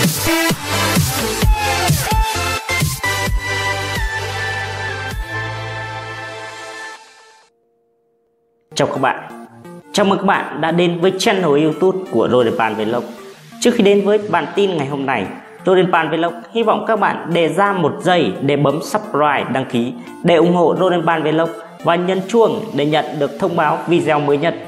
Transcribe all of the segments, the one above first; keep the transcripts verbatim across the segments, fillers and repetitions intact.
Chào các bạn, chào mừng các bạn đã đến với channel YouTube của Rodenpan Vlog. Trước khi đến với bản tin ngày hôm nay, Rodenpan Vlog hy vọng các bạn để ra một giây để bấm subscribe, đăng ký để ủng hộ Rodenpan Vlog và nhấn chuông để nhận được thông báo video mới nhất.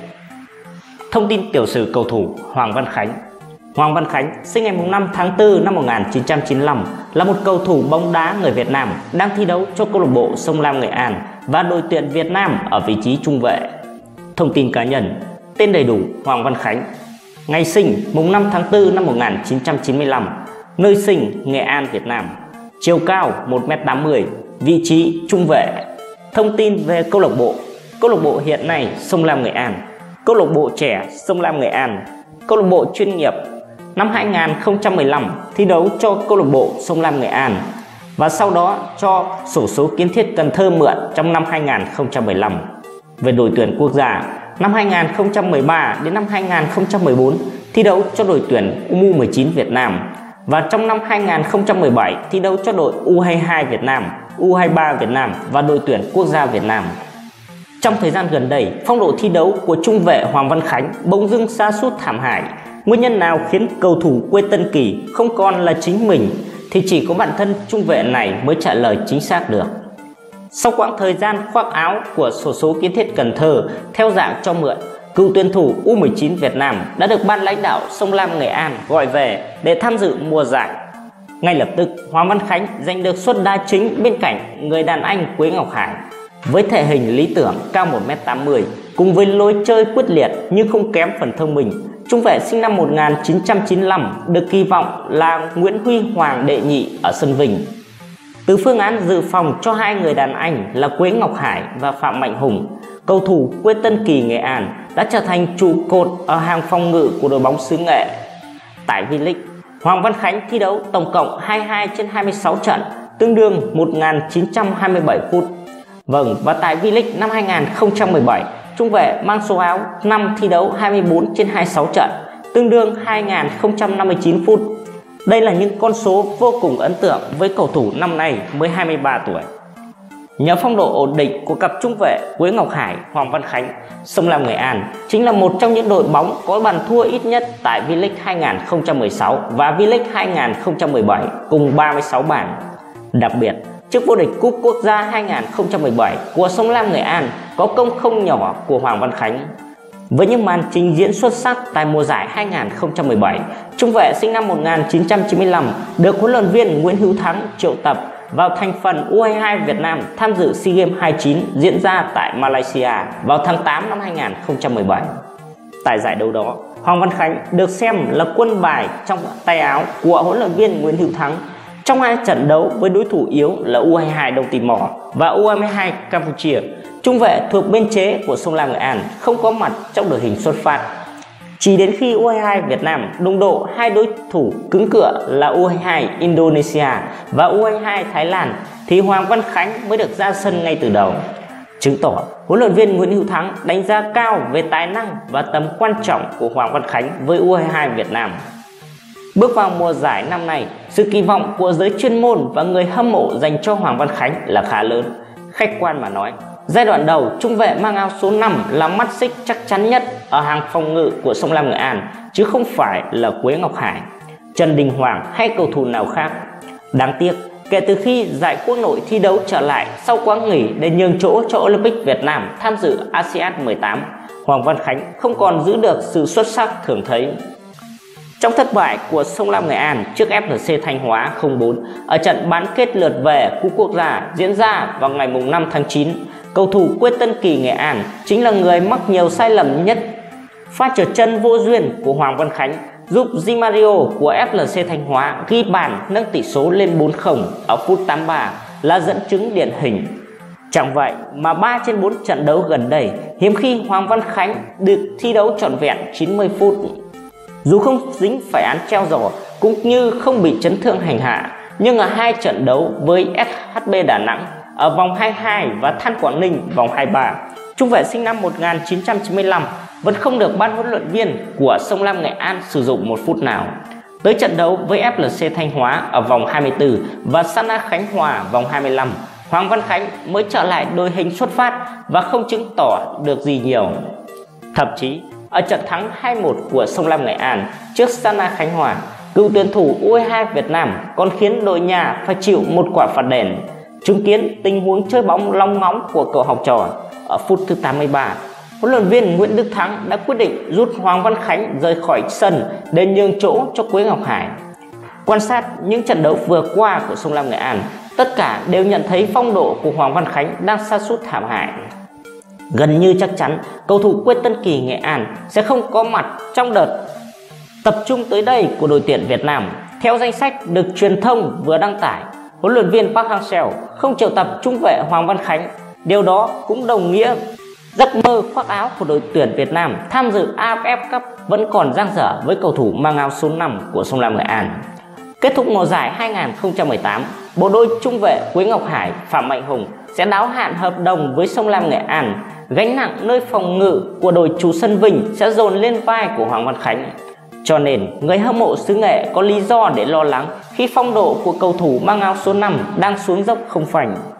Thông tin tiểu sử cầu thủ Hoàng Văn Khánh. Hoàng Văn Khánh sinh ngày năm tháng tư năm một nghìn chín trăm chín mươi lăm, là một cầu thủ bóng đá người Việt Nam đang thi đấu cho câu lạc bộ Sông Lam Nghệ An và đội tuyển Việt Nam ở vị trí trung vệ. Thông tin cá nhân: tên đầy đủ Hoàng Văn Khánh, ngày sinh mùng năm tháng tư năm một nghìn chín trăm chín mươi lăm, nơi sinh Nghệ An, Việt Nam, chiều cao một mét tám mươi, vị trí trung vệ. Thông tin về câu lạc bộ: câu lạc bộ hiện nay Sông Lam Nghệ An, câu lạc bộ trẻ Sông Lam Nghệ An, câu lạc bộ chuyên nghiệp. Năm hai nghìn không trăm mười lăm thi đấu cho câu lạc bộ Sông Lam Nghệ An và sau đó cho xổ số Kiến Thiết Cần Thơ mượn trong năm hai nghìn không trăm mười lăm. Về đội tuyển quốc gia, năm hai nghìn không trăm mười ba đến năm hai nghìn không trăm mười bốn thi đấu cho đội tuyển U mười chín Việt Nam và trong năm hai nghìn không trăm mười bảy thi đấu cho đội U hai mươi hai Việt Nam, U hai mươi ba Việt Nam và đội tuyển quốc gia Việt Nam. Trong thời gian gần đây, phong độ thi đấu của trung vệ Hoàng Văn Khánh bỗng dưng sa sút thảm hại. Nguyên nhân nào khiến cầu thủ quê Tân Kỳ không còn là chính mình thì chỉ có bản thân trung vệ này mới trả lời chính xác được. Sau quãng thời gian khoác áo của xổ số Kiến Thiết Cần Thơ theo dạng cho mượn, cựu tuyển thủ U mười chín Việt Nam đã được ban lãnh đạo Sông Lam Nghệ An gọi về để tham dự mùa giải. Ngay lập tức, Hoàng Văn Khánh giành được suất đá chính bên cạnh người đàn anh Quế Ngọc Hải. Với thể hình lý tưởng cao một mét tám mươi, cùng với lối chơi quyết liệt nhưng không kém phần thông minh, trung vệ sinh năm một nghìn chín trăm chín mươi lăm được kỳ vọng là Nguyễn Huy Hoàng đệ nhị ở sân Vinh. Từ phương án dự phòng cho hai người đàn anh là Quế Ngọc Hải và Phạm Mạnh Hùng, cầu thủ quê Tân Kỳ Nghệ An đã trở thành trụ cột ở hàng phòng ngự của đội bóng xứ Nghệ. Tại V-League, Hoàng Văn Khánh thi đấu tổng cộng hai mươi hai trên hai mươi sáu trận, tương đương một nghìn chín trăm hai mươi bảy phút. Vâng, và tại V-League năm hai nghìn không trăm mười bảy, trung vệ mang số áo năm thi đấu hai mươi bốn trên hai mươi sáu trận, tương đương hai nghìn không trăm năm mươi chín phút. Đây là những con số vô cùng ấn tượng với cầu thủ năm nay mới hai mươi ba tuổi. Nhờ phong độ ổn định của cặp trung vệ Quế Ngọc Hải, Hoàng Văn Khánh, Sông Lam Nghệ An chính là một trong những đội bóng có bàn thua ít nhất tại V-League hai nghìn không trăm mười sáu và V-League hai nghìn không trăm mười bảy cùng ba mươi sáu bàn. Đặc biệt, chức vô địch Cúp Quốc gia hai nghìn không trăm mười bảy của Sông Lam Nghệ An có công không nhỏ của Hoàng Văn Khánh. Với những màn trình diễn xuất sắc tại mùa giải hai nghìn không trăm mười bảy, trung vệ sinh năm một nghìn chín trăm chín mươi lăm được huấn luyện viên Nguyễn Hữu Thắng triệu tập vào thành phần U hai mươi hai Việt Nam tham dự SEA Games hai mươi chín diễn ra tại Malaysia vào tháng tám năm hai nghìn không trăm mười bảy. Tại giải đấu đó, Hoàng Văn Khánh được xem là quân bài trong tay áo của huấn luyện viên Nguyễn Hữu Thắng. Trong hai trận đấu với đối thủ yếu là U hai mươi hai Đông Timor và U hai mươi hai Campuchia, trung vệ thuộc biên chế của Sông Lam Nghệ An không có mặt trong đội hình xuất phát. Chỉ đến khi U hai mươi hai Việt Nam đụng độ hai đối thủ cứng cựa là U hai mươi hai Indonesia và U hai mươi hai Thái Lan thì Hoàng Văn Khánh mới được ra sân ngay từ đầu. Chứng tỏ huấn luyện viên Nguyễn Hữu Thắng đánh giá cao về tài năng và tầm quan trọng của Hoàng Văn Khánh với U hai mươi hai Việt Nam. Bước vào mùa giải năm nay, sự kỳ vọng của giới chuyên môn và người hâm mộ dành cho Hoàng Văn Khánh là khá lớn. Khách quan mà nói, giai đoạn đầu, trung vệ mang áo số năm là mắt xích chắc chắn nhất ở hàng phòng ngự của Sông Lam Nghệ An, chứ không phải là Quế Ngọc Hải, Trần Đình Hoàng hay cầu thủ nào khác. Đáng tiếc, kể từ khi giải quốc nội thi đấu trở lại sau quãng nghỉ để nhường chỗ cho Olympic Việt Nam tham dự a sê an mười tám, Hoàng Văn Khánh không còn giữ được sự xuất sắc thường thấy. Trong thất bại của Sông Lam Nghệ An trước ép lờ xê Thanh Hóa không bốn ở trận bán kết lượt về Cúp Quốc gia diễn ra vào ngày năm tháng chín, cầu thủ quê Tân Kỳ Nghệ An chính là người mắc nhiều sai lầm nhất. Pha trượt chân vô duyên của Hoàng Văn Khánh giúp Di Mario của ép lờ xê Thanh Hóa ghi bàn nâng tỷ số lên bốn không ở phút tám mươi ba là dẫn chứng điển hình. Chẳng vậy mà ba trên bốn trận đấu gần đây hiếm khi Hoàng Văn Khánh được thi đấu trọn vẹn chín mươi phút. Dù không dính phải án treo giò cũng như không bị chấn thương hành hạ, nhưng ở hai trận đấu với ét hát bê Đà Nẵng ở vòng hai mươi hai và Than Quảng Ninh vòng hai mươi ba, trung vệ sinh năm một nghìn chín trăm chín mươi lăm vẫn không được ban huấn luyện viên của Sông Lam Nghệ An sử dụng một phút nào. Tới trận đấu với ép lờ xê Thanh Hóa ở vòng hai mươi tư và Sana Khánh Hòa vòng hai mươi lăm, Hoàng Văn Khánh mới trở lại đội hình xuất phát và không chứng tỏ được gì nhiều. Thậm chí ở trận thắng hai một của Sông Lam Nghệ An trước Sana Khánh Hòa, cựu tuyển thủ u hai hai Việt Nam còn khiến đội nhà phải chịu một quả phạt đền. Chứng kiến tình huống chơi bóng long ngóng của cậu học trò, ở phút thứ tám mươi ba, huấn luyện viên Nguyễn Đức Thắng đã quyết định rút Hoàng Văn Khánh rời khỏi sân để nhường chỗ cho Quế Ngọc Hải. Quan sát những trận đấu vừa qua của Sông Lam Nghệ An, tất cả đều nhận thấy phong độ của Hoàng Văn Khánh đang sa sút thảm hại. Gần như chắc chắn cầu thủ quê Tân Kỳ Nghệ An sẽ không có mặt trong đợt tập trung tới đây của đội tuyển Việt Nam. Theo danh sách được truyền thông vừa đăng tải, huấn luyện viên Park Hang-seo không triệu tập trung vệ Hoàng Văn Khánh. Điều đó cũng đồng nghĩa giấc mơ khoác áo của đội tuyển Việt Nam tham dự a ép ép Cup vẫn còn dang dở với cầu thủ mang áo số năm của Sông Lam Nghệ An. Kết thúc mùa giải hai nghìn không trăm mười tám, bộ đôi trung vệ Quế Ngọc Hải, Phạm Mạnh Hùng sẽ đáo hạn hợp đồng với Sông Lam Nghệ An. Gánh nặng nơi phòng ngự của đội chủ sân Vinh sẽ dồn lên vai của Hoàng Văn Khánh. Cho nên, người hâm mộ xứ Nghệ có lý do để lo lắng khi phong độ của cầu thủ mang áo số năm đang xuống dốc không phanh.